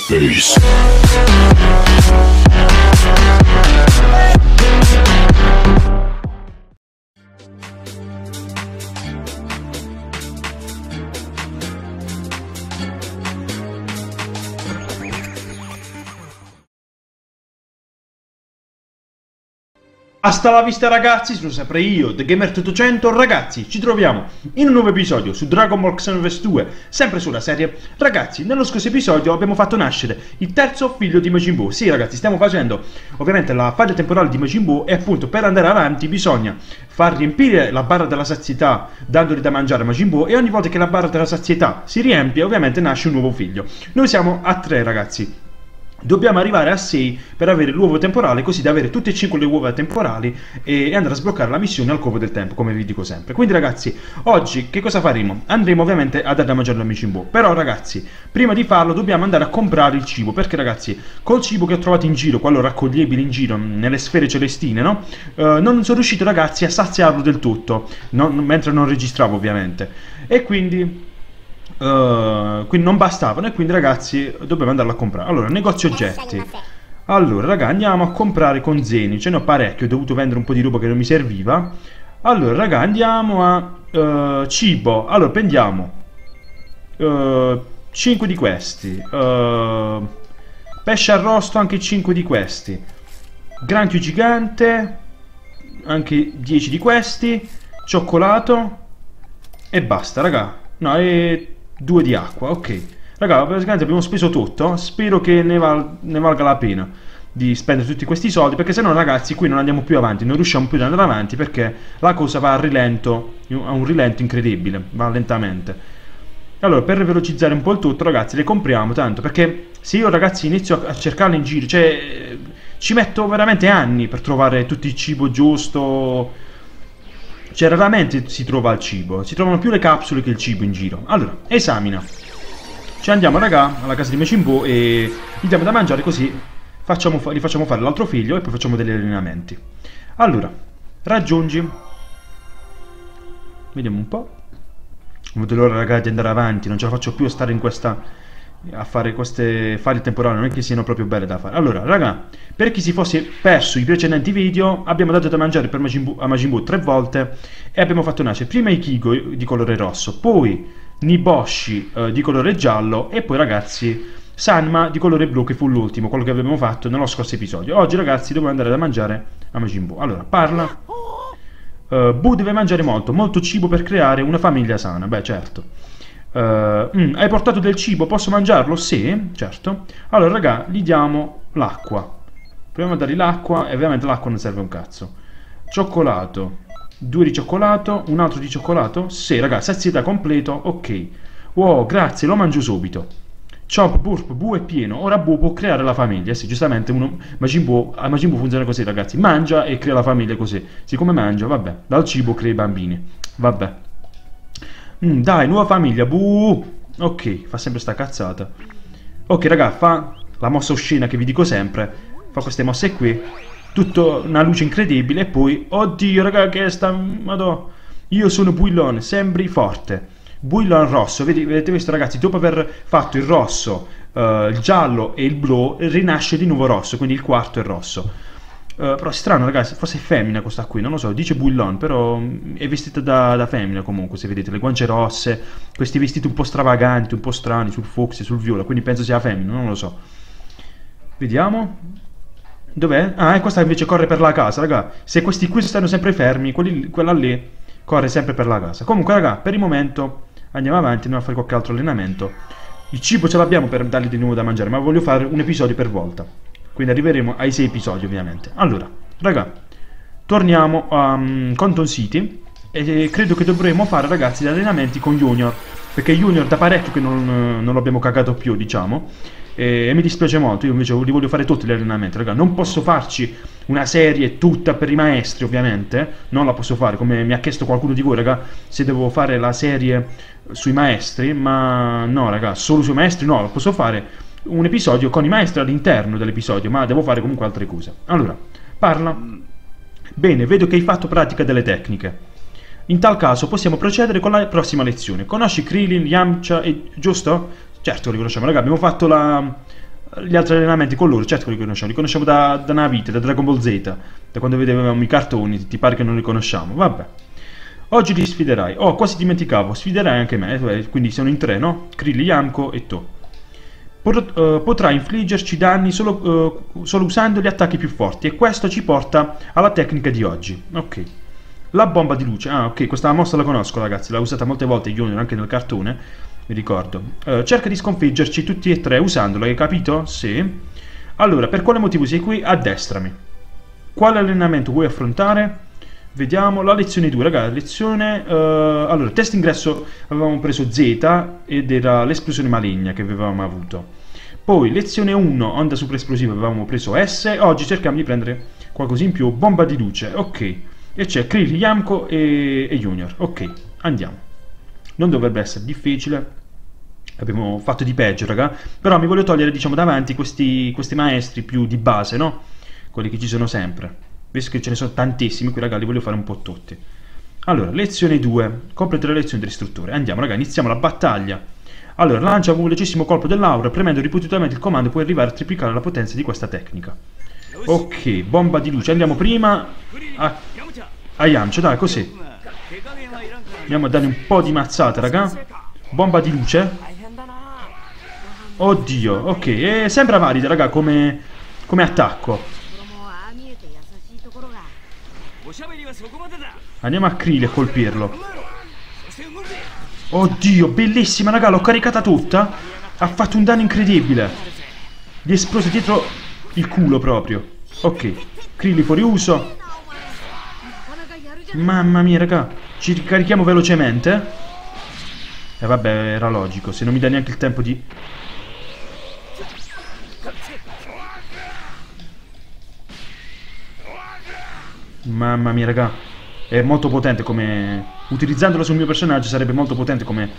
face. Hasta la vista ragazzi, sono sempre io, TheGamer800. Ragazzi, ci troviamo in un nuovo episodio su Dragon Ball Xenoverse 2, sempre sulla serie. Ragazzi, nello scorso episodio abbiamo fatto nascere il terzo figlio di Majin Buu. Sì ragazzi, stiamo facendo ovviamente la fase temporale di Majin Buu e appunto per andare avanti bisogna far riempire la barra della sazietà dandogli da mangiare a Majin Buu, e ogni volta che la barra della sazietà si riempie ovviamente nasce un nuovo figlio. Noi siamo a 3 ragazzi. Dobbiamo arrivare a 6 per avere l'uovo temporale, così da avere tutte e 5 le uova temporali e andare a sbloccare la missione al covo del tempo, come vi dico sempre. Quindi ragazzi, oggi che cosa faremo? Andremo ovviamente a dare da mangiare a Majin Buu. Però ragazzi, prima di farlo dobbiamo andare a comprare il cibo, perché ragazzi, col cibo che ho trovato in giro, quello raccogliebile in giro nelle sfere celestine, no? Non sono riuscito ragazzi a saziarlo del tutto, mentre non registravo ovviamente. E quindi non bastavano, e quindi ragazzi dobbiamo andarlo a comprare. Allora, negozio oggetti. Allora raga, andiamo a comprare con Zeni, ce ne ho parecchio, ho dovuto vendere un po' di roba che non mi serviva. Allora raga, andiamo a cibo. Allora prendiamo 5 di questi, pesce arrosto anche 5 di questi, granchio gigante anche 10 di questi, cioccolato e basta raga. No, e 2 di acqua, ok. Raga, praticamente abbiamo speso tutto. Spero che ne valga la pena di spendere tutti questi soldi, perché se no ragazzi qui non andiamo più avanti, non riusciamo più ad andare avanti, perché la cosa va a rilento, a un rilento incredibile, va lentamente. Allora, per velocizzare un po' il tutto ragazzi, le compriamo tanto, perché se io ragazzi inizio a cercarle in giro, cioè ci metto veramente anni per trovare tutto il cibo giusto. Cioè raramente si trova il cibo, si trovano più le capsule che il cibo in giro. Allora, esamina. Ci andiamo raga alla casa di Majin Buu e gli diamo da mangiare, così gli facciamo fare l'altro figlio e poi facciamo degli allenamenti. Allora, raggiungi. Vediamo un po'. Non vedo l'ora raga di andare avanti, non ce la faccio più a stare in questa, a fare queste file temporali, non è che siano proprio belle da fare. Allora raga, per chi si fosse perso i precedenti video, abbiamo dato da mangiare a Majin Buu 3 volte e abbiamo fatto nascere prima Ikigo di colore rosso, poi Niboshi di colore giallo e poi ragazzi Sanma di colore blu, che fu l'ultimo, quello che abbiamo fatto nello scorso episodio. Oggi ragazzi dobbiamo andare da mangiare a Majin Buu. Allora, parla. Buu deve mangiare molto cibo per creare una famiglia sana. Beh certo. Hai portato del cibo, posso mangiarlo? Sì, certo. Allora raga, gli diamo l'acqua. Proviamo a dargli l'acqua, e ovviamente l'acqua non serve un cazzo. Cioccolato, 2 di cioccolato, un altro di cioccolato? Sì raga, sazietà completo, ok. Wow, grazie, lo mangio subito. Chomp, burp, Buu è pieno. Ora Buu può creare la famiglia. Sì, giustamente Majin Buu funziona così ragazzi, mangia e crea la famiglia così. Siccome mangia, vabbè, dal cibo crea i bambini. Vabbè. Dai, nuova famiglia, Buu. Ok, fa sempre sta cazzata. Ok raga, fa la mossa oscena che vi dico sempre. Fa queste mosse qui. Tutto una luce incredibile. E poi, oddio raga, che sta... Madò. Io sono Builon, sembri forte. Builon rosso, vedete questo ragazzi? Dopo aver fatto il rosso, il giallo e il blu, rinasce di nuovo rosso. Quindi il quarto è rosso. Però è strano ragazzi, forse è femmina questa qui, non lo so, dice Builon, però è vestita da femmina comunque, se vedete, le guance rosse, questi vestiti un po' stravaganti, un po' strani, sul fucsia, sul viola, quindi penso sia femmina, non lo so. Vediamo. Dov'è? Ah, e questa invece corre per la casa, raga. Se questi qui stanno sempre fermi, quella lì corre sempre per la casa. Comunque raga, per il momento andiamo avanti, andiamo a fare qualche altro allenamento. Il cibo ce l'abbiamo per dargli di nuovo da mangiare, ma voglio fare un episodio per volta. Quindi arriveremo ai 6 episodi ovviamente. Allora, raga, torniamo a Conton City e credo che dovremo fare ragazzi gli allenamenti con Junior, perché Junior da parecchio che non lo abbiamo cagato più, diciamo, e mi dispiace molto. Io invece li voglio fare tutti gli allenamenti, raga. Non posso farci una serie tutta per i maestri ovviamente, non la posso fare come mi ha chiesto qualcuno di voi, raga, se devo fare la serie sui maestri, ma no raga, solo sui maestri no, la posso fare un episodio con i maestri all'interno dell'episodio, ma devo fare comunque altre cose. Allora, parla. Bene, vedo che hai fatto pratica delle tecniche. In tal caso possiamo procedere con la prossima lezione. Conosci Krillin, Yamcha e... giusto? Certo, li conosciamo, raga. Abbiamo fatto gli altri allenamenti con loro, certo che li conosciamo da una vita, da Dragon Ball Z, da quando vedevamo i cartoni, ti pare che non li conosciamo? Vabbè. Oggi li sfiderai. Oh, quasi dimenticavo, sfiderai anche me, quindi sono in tre, no? Krillin, Yamko e To. Potrà infliggerci danni solo usando gli attacchi più forti, e questo ci porta alla tecnica di oggi. Ok. La bomba di luce. Ah, ok, questa mossa la conosco, ragazzi, l'ho usata molte volte Junior anche nel cartone, mi ricordo. Cerca di sconfiggerci tutti e tre usandola, hai capito? Sì. Allora, per quale motivo sei qui? Addestrami. Quale allenamento vuoi affrontare? Vediamo la lezione 2, ragazzi, lezione... allora, test ingresso avevamo preso Z ed era l'esplosione maligna che avevamo avuto. Poi, lezione 1, onda super esplosiva, avevamo preso S. Oggi cerchiamo di prendere qualcosa in più, bomba di luce, ok. E c'è Krillin, Yamko e Junior, ok, andiamo. Non dovrebbe essere difficile, abbiamo fatto di peggio, raga. Però mi voglio togliere, diciamo, davanti questi maestri più di base, no? Quelli che ci sono sempre. Visto che ce ne sono tantissimi, qui raga li voglio fare un po' tutti. Allora, lezione 2, completa la lezione dell'istruttore. Andiamo raga, iniziamo la battaglia. Allora, lancia un velocissimo colpo dell'aura, premendo ripetutamente il comando puoi arrivare a triplicare la potenza di questa tecnica. Ok, bomba di luce, andiamo prima a Yamcha, dai, così. Andiamo a dargli un po' di mazzate, raga. Bomba di luce. Oddio, ok, sembra valida, raga, come attacco. Andiamo a Krillin a colpirlo. Oddio, bellissima, raga, l'ho caricata tutta. Ha fatto un danno incredibile. Gli è esploso dietro il culo proprio. Ok, Krillin fuori uso. Mamma mia, raga, ci ricarichiamo velocemente. E vabbè, era logico, se non mi dà neanche il tempo di... Mamma mia, raga, è molto potente come... Utilizzandola sul mio personaggio sarebbe molto potente come...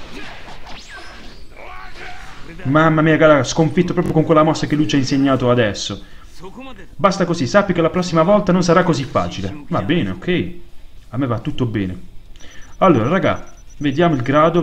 Mamma mia, raga, sconfitto proprio con quella mossa che lui ci ha insegnato adesso. Basta così, sappi che la prossima volta non sarà così facile. Va bene, ok. A me va tutto bene. Allora, raga, vediamo il grado,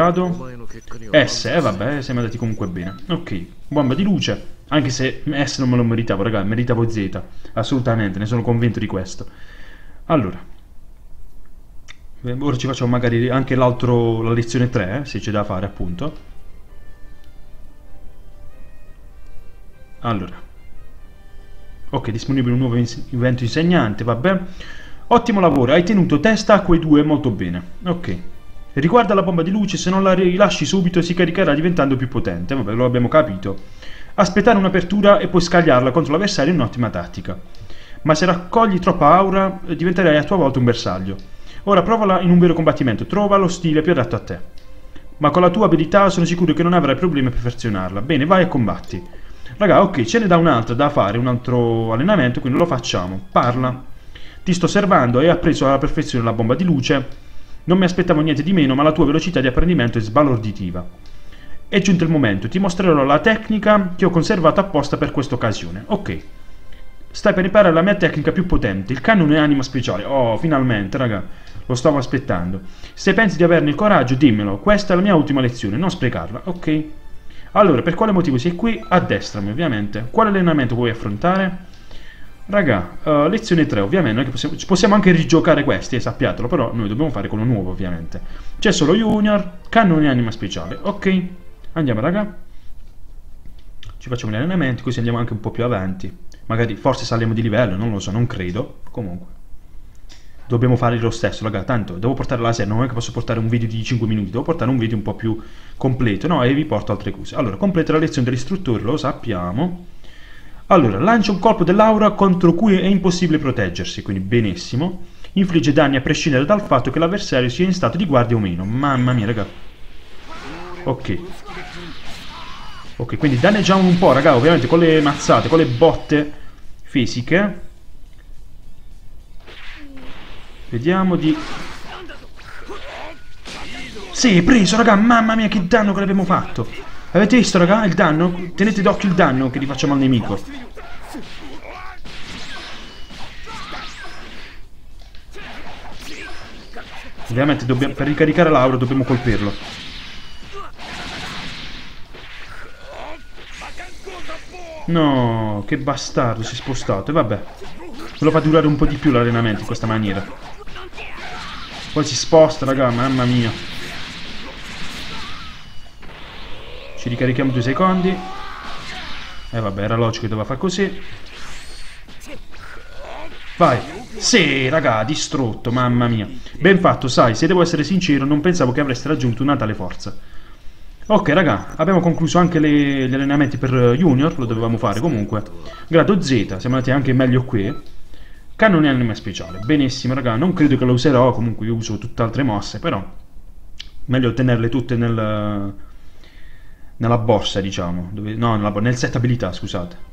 S, vabbè, siamo andati comunque bene. Ok, bomba di luce. Anche se S non me lo meritavo, raga, meritavo Z. Assolutamente, ne sono convinto di questo. Allora, ora ci facciamo magari anche la lezione 3, se c'è da fare, appunto. Allora. Ok, disponibile un nuovo evento insegnante, vabbè. Ottimo lavoro, hai tenuto testa a quei due molto bene. Ok. Riguarda la bomba di luce, se non la rilasci subito si caricherà diventando più potente. Vabbè, lo abbiamo capito. Aspettare un'apertura e poi scagliarla contro l'avversario è un'ottima tattica. Ma se raccogli troppa aura, diventerai a tua volta un bersaglio. Ora provala in un vero combattimento, trova lo stile più adatto a te. Ma con la tua abilità sono sicuro che non avrai problemi a perfezionarla. Bene, vai e combatti. Raga, ok, ce ne dà un'altra da fare, un altro allenamento, quindi lo facciamo. Parla. Ti sto osservando e hai appreso alla perfezione la bomba di luce. Non mi aspettavo niente di meno, ma la tua velocità di apprendimento è sbalorditiva. È giunto il momento, ti mostrerò la tecnica che ho conservato apposta per questa occasione. Ok. Stai per imparare la mia tecnica più potente, il cannone anima speciale. Oh, finalmente, raga. Lo stavo aspettando. Se pensi di averne il coraggio, dimmelo. Questa è la mia ultima lezione, non sprecarla. Ok. Allora, per quale motivo sei qui? Addestrami, ovviamente. Quale allenamento vuoi affrontare? Raga, lezione 3, ovviamente. Noi possiamo anche rigiocare questi, sappiatelo, però noi dobbiamo fare quello nuovo, ovviamente. C'è solo Junior, cannone anima speciale. Ok. Andiamo, raga. Ci facciamo gli allenamenti, così andiamo anche un po' più avanti. Magari, forse saliamo di livello, non lo so, non credo. Comunque. Dobbiamo fare lo stesso, raga. Tanto, devo portare la serie, non è che posso portare un video di 5 minuti. Devo portare un video un po' più completo, no? E vi porto altre cose. Allora, completa la lezione dell'istruttore, lo sappiamo. Allora, lancia un colpo dell'aura contro cui è impossibile proteggersi, quindi benissimo. Infligge danni a prescindere dal fatto che l'avversario sia in stato di guardia o meno. Mamma mia, raga. Ok. Ok, quindi danneggiamo un po', raga, ovviamente con le mazzate, con le botte fisiche. Vediamo di... Sì, preso, raga, mamma mia che danno che l'abbiamo fatto. Avete visto, raga, il danno? Tenete d'occhio il danno che rifacciamo al nemico. Ovviamente per ricaricare l'aura dobbiamo colpirlo. No, che bastardo, si è spostato. E vabbè, me lo fa durare un po' di più l'allenamento in questa maniera. Poi si sposta, raga, mamma mia. Ci ricarichiamo 2 secondi. E vabbè, era logico che doveva fare così. Vai. Sì, raga, distrutto, mamma mia. Ben fatto, sai, se devo essere sincero, non pensavo che avreste raggiunto una tale forza. Ok, raga, abbiamo concluso anche gli allenamenti per Junior, lo dovevamo fare comunque. Grado Z, siamo andati anche meglio qui. Cannone anima speciale, benissimo, raga, non credo che lo userò, comunque io uso tutt'altre mosse, però meglio tenerle tutte nella borsa, diciamo. No, nel set abilità, scusate.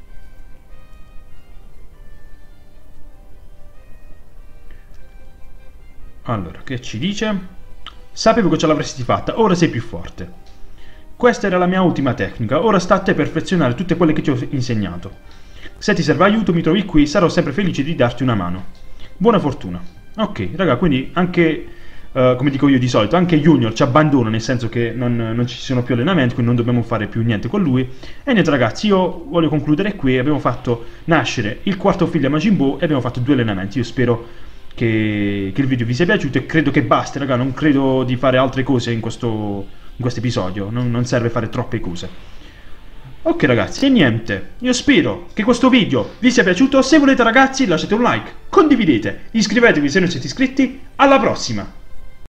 Allora, che ci dice? Sapevo che ce l'avresti fatta, ora sei più forte. Questa era la mia ultima tecnica, ora sta a te perfezionare tutte quelle che ti ho insegnato. Se ti serve aiuto mi trovi qui, sarò sempre felice di darti una mano. Buona fortuna. Ok, raga, quindi anche, come dico io di solito, anche Junior ci abbandona, nel senso che non ci sono più allenamenti, quindi non dobbiamo fare più niente con lui. E niente ragazzi, io voglio concludere qui, abbiamo fatto nascere il quarto figlio a Majin Buu e abbiamo fatto 2 allenamenti. Io spero che il video vi sia piaciuto e credo che basti, raga, non credo di fare altre cose in questo episodio, non serve fare troppe cose. Ok ragazzi, e niente, io spero che questo video vi sia piaciuto, se volete ragazzi lasciate un like, condividete, iscrivetevi se non siete iscritti, alla prossima!